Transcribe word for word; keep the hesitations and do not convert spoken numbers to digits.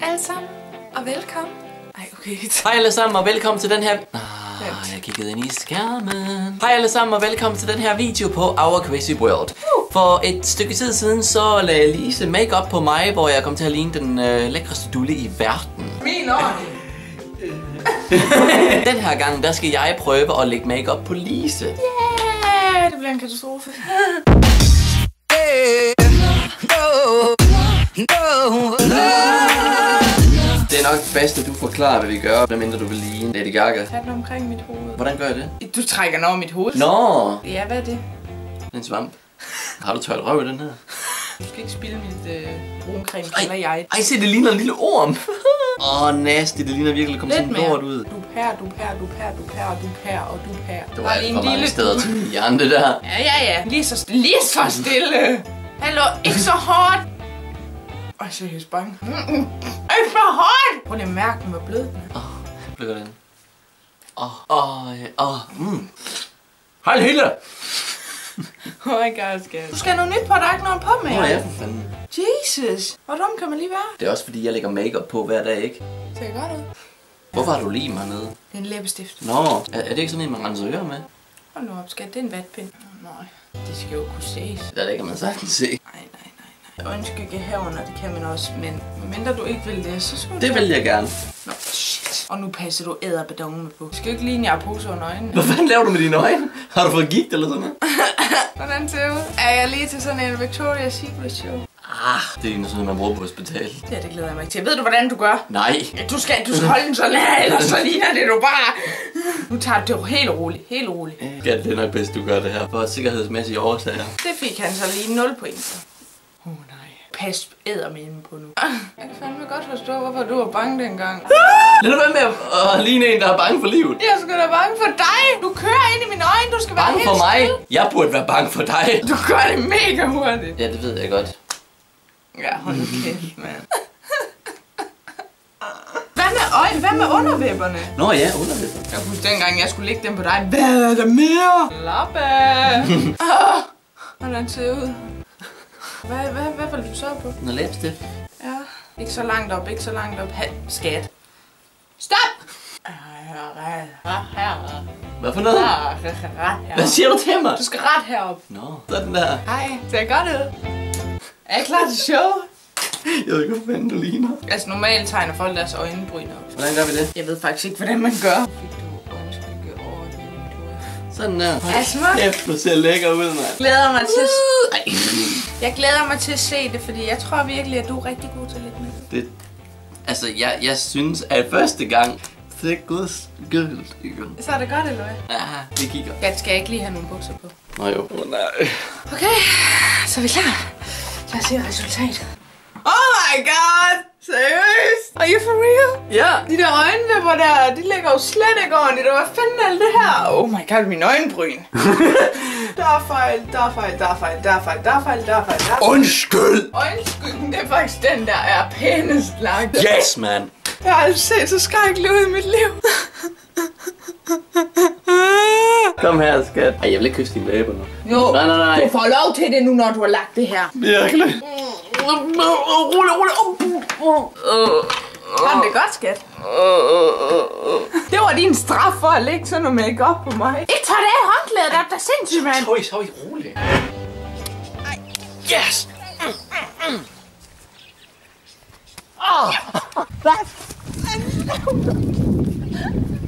alle sammen, og velkommen. Ej, okay. Hej alle sammen, og velkommen til den her... Ah, jeg kiggede ind i skærmen. Hej alle sammen, og velkommen til den her video på Our Crazy World. For et stykke tid siden, så lagde Lise make-up på mig, hvor jeg kom til at ligne den øh, lækreste dulle i verden. Min år. Den her gang, der skal jeg prøve at lægge make-up på Lise. Yeah, det bliver en katastrofe. Det er nok bedst, at du forklarer, hvad vi gør, medmindre du vil ligne Lady Gaga. Tag den omkring mit hoved. Hvordan gør jeg det? Du trækker den over mit hoved. Nå! Ja, hvad er det? En svamp. Har du tørt røv i den her? Du skal ikke spille mit øh, bruncreme, kalder jeg. Ej, se, det ligner en lille orm. Åh, oh, nasty. Det ligner virkelig at komme sådan lort ud. Du pær, du pær, du pær, du pær, du pær, og du pær. Det var alt for mange steder til min hjerne, det der. Ja, ja, ja. Lige så, lige så stille. Hallo, ikke så hårdt. Ej, seriøst bange. Ikke for hårdt. Prøv lige at mærke den, hvor blød den er. Åh, blød den. Åh, åh, åh, mm. Hej, Hilde. Oh my god, skat. Du skal have noget nyt på, der er ikke noget på med. Hvor er jeg for fanden? Jesus. Hvor dum kan man lige være? Det er også fordi, jeg lægger make-up på hver dag, ikke? Det ser godt ud. Hvorfor har du lim hernede? Det er en læbestift. Nå, er, er det ikke sådan en, man renser ører med? Hold nu op, skat. Det er en vatpind. Oh, nej. Det skal jo kunne ses. Det kan man sagtens se. Nej, nej, nej, nej. Øjenskygge herunder, det kan man også. Men mindre du ikke vil det, så skal du... Det vil jeg gerne. Nå, shit. Og nu passer du æderbedongen med på. Du skal jo ikke ligne, jeg har pose under øjnene. Hvad fanden laver du med dine øjne? Har du fået gigt eller sådan noget? Hvordan ser det ud? Er jeg lige til sådan en Victoria's Secret show? Ah, det er sådan noget, man bruger på hospitalet. Det her, det glæder jeg mig ikke til. Ved du, hvordan du gør? Nej. Du skal, du skal holde den så lad, ellers så ligner det du bare. Nu tager du det helt roligt, helt roligt. Ja, det er nok bedst, du gør det her. For sikkerhedsmæssige årsager. Det fik han så lige nul point for. Åh oh, nej. Pas ædermenen på nu. Jeg kan fandme godt forstå, hvorfor du var bange dengang. Lad nu være med at, at ligne en, der er bange for livet. Jeg er sgu da bange for dig. Du kører ind i mine øjne, du skal være bange helt for mig? stille. Jeg burde være bange for dig. Du gør det mega hurtigt. Ja, det ved jeg godt. Ja, hold nu kæft, mand. Hvad med øjne? Hvad med undervipperne? Nå ja, undervipper. Jeg husker dengang, jeg skulle lægge dem på dig. Hvad er der mere? Lappe. oh, hvordan ser det ud? Hvad, hvad, hvad vil du så på? Noget læbstift. Ja. Ikke så langt op, ikke så langt op. Ha, skat. Stop! Hvad for noget? Hvad siger du til mig? Du skal ret herop. Nå, sådan der. Hej, ser godt ud. Er jeg klar til show? Jeg ved ikke, hvad fanden du ligner. Altså normalt tegner folk deres øjenbryn op. Hvordan gør vi det? Jeg ved faktisk ikke, hvordan man gør. Fik du øjenskygge over det? Sådan der. Er smukt? Kæft, du ser lækker ud, mand. Glæder mig til at... Jeg glæder mig til at se det, fordi jeg tror virkelig, at du er rigtig god til lidt med det. Det... Altså, jeg, jeg synes, at første gang... Det er godt. Så er det godt, eller hvad? Ja, vi kigger. Jeg skal ikke lige have nogle bukser på. Nå jo. Oh, nej. Okay, så er vi klar. Lad os se resultatet. Oh my god! Seriøst? Are you for real? Ja. De der øjenvipper der, de ligger jo slet ikke ordentligt. Hvad fanden er det her? Oh my god, min øjenbryn. Der er fejl, der er fejl, der er fejl, der er fejl, der er fejl, der er fejl, der er fejl. Undskyld! Øjenskyggen, det er faktisk den, der er pænest lagt. Yes, man. Jeg har aldrig set så skrækkeligt ud i mit liv. Kom her, skat. Ej, jeg vil ikke kysse dine læber nu. Jo, nej, nej, nej. Du får lov til det nu, når du har lagt det her. Virkelig. Rulle, rulle. Har det godt, skat? Det var din straf for at lægge sådan noget make-up på mig. Ikke tag det af håndklædet, der er da sindssygt, mand. Sorry, sorry, rolig. Yes! Hvad?